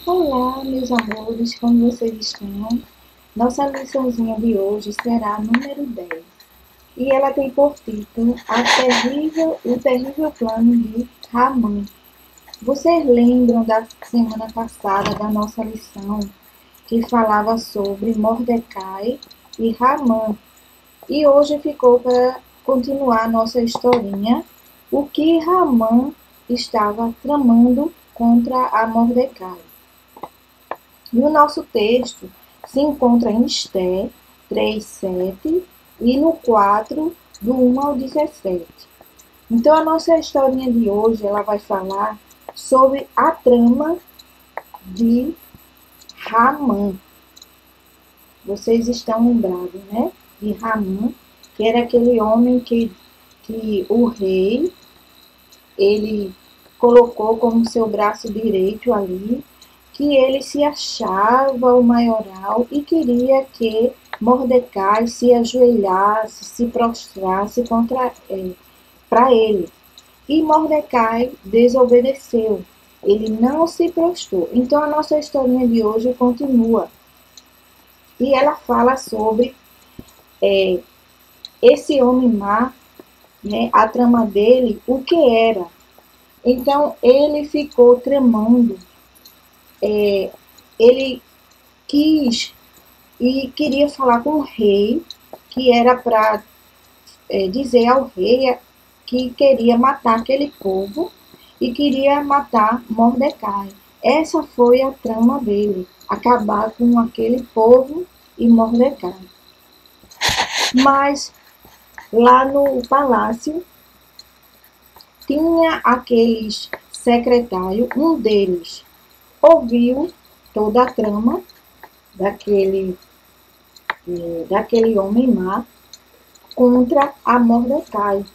Olá, meus amores, como vocês estão? Nossa liçãozinha de hoje será a número 10 e ela tem por título O Terrível Plano de Ramã. Vocês lembram da semana passada da nossa lição que falava sobre Mordecai e Ramã? E hoje ficou para continuar nossa historinha, o que Ramã estava tramando contra a Mordecai. E o nosso texto se encontra em Esther 3:7 e no 4, do 1 ao 17. Então, a nossa historinha de hoje ela vai falar sobre a trama de Ramã. Vocês estão lembrados, né? De Ramã, que era aquele homem que o rei ele colocou como seu braço direito ali, que ele se achava o maioral e queria que Mordecai se ajoelhasse, se prostrasse para ele. E Mordecai desobedeceu, ele não se prostrou. Então a nossa historinha de hoje continua. E ela fala sobre esse homem má, né, a trama dele, o que era. Então ele ficou tramando, ele quis e queria falar com o rei, que era para dizer ao rei que queria matar aquele povo e queria matar Mordecai. Essa foi a trama dele, acabar com aquele povo e Mordecai. Mas lá no palácio tinha aqueles secretários, um deles ouviu toda a trama daquele homem má contra a Mordecai.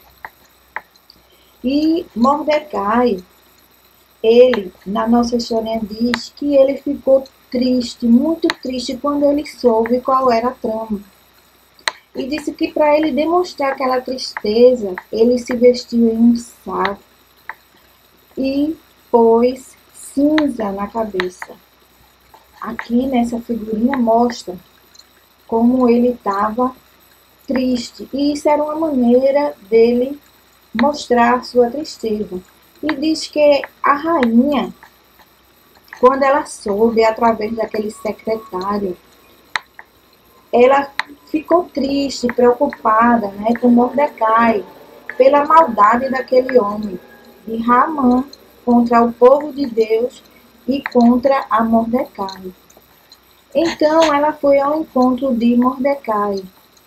E Mordecai, ele, na nossa história diz que ele ficou triste, muito triste, quando ele soube qual era a trama. E disse que para ele demonstrar aquela tristeza, ele se vestiu em um saco e pôs cinza na cabeça. Aqui nessa figurinha mostra como ele estava triste. E isso era uma maneira dele mostrar sua tristeza. E diz que a rainha, quando ela soube, através daquele secretário, ela ficou triste, preocupada, né, com Mordecai, pela maldade daquele homem, de Ramã, contra o povo de Deus e contra a Mordecai. Então ela foi ao encontro de Mordecai.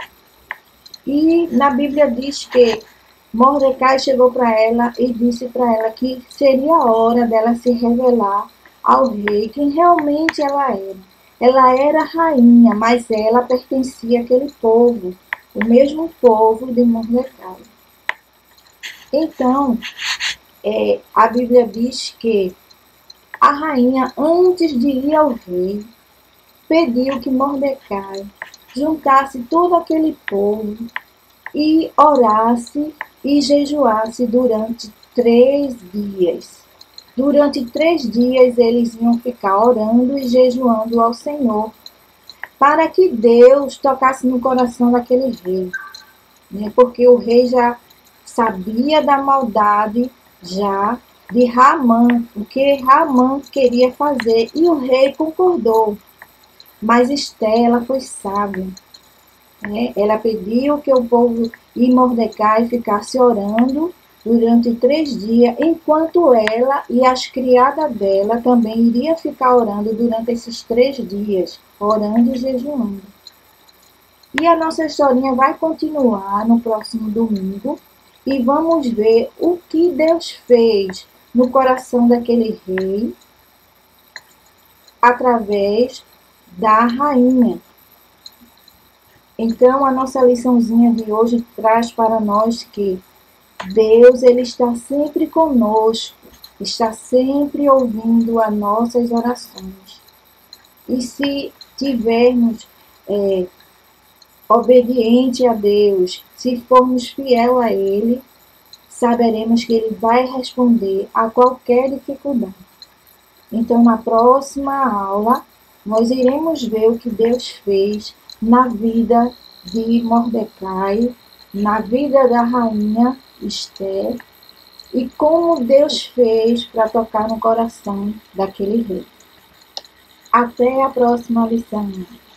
E na Bíblia diz que Mordecai chegou para ela e disse para ela que seria a hora dela se revelar ao rei quem realmente ela era. Ela era rainha, mas ela pertencia àquele povo, o mesmo povo de Mordecai. Então, a Bíblia diz que a rainha, antes de ir ao rei, pediu que Mordecai juntasse todo aquele povo e orasse e jejuasse durante 3 dias. Durante 3 dias eles iam ficar orando e jejuando ao Senhor, para que Deus tocasse no coração daquele rei, né? Porque o rei já sabia da maldade já de Ramã, o que Ramã queria fazer, e o rei concordou. Mas Esther, ela foi sábia, né? Ela pediu que o povo e Mordecai ficasse orando durante 3 dias, enquanto ela e as criadas dela também iriam ficar orando durante esses 3 dias, orando e jejuando. E a nossa historinha vai continuar no próximo domingo e vamos ver o que Deus fez no coração daquele rei através da rainha. Então, a nossa liçãozinha de hoje traz para nós que Deus, ele está sempre conosco, está sempre ouvindo as nossas orações. E se tivermos obediente a Deus, se formos fiel a Ele, saberemos que Ele vai responder a qualquer dificuldade. Então, na próxima aula, nós iremos ver o que Deus fez na vida de Mordecai, na vida da rainha Esther, e como Deus fez para tocar no coração daquele rei. Até a próxima lição.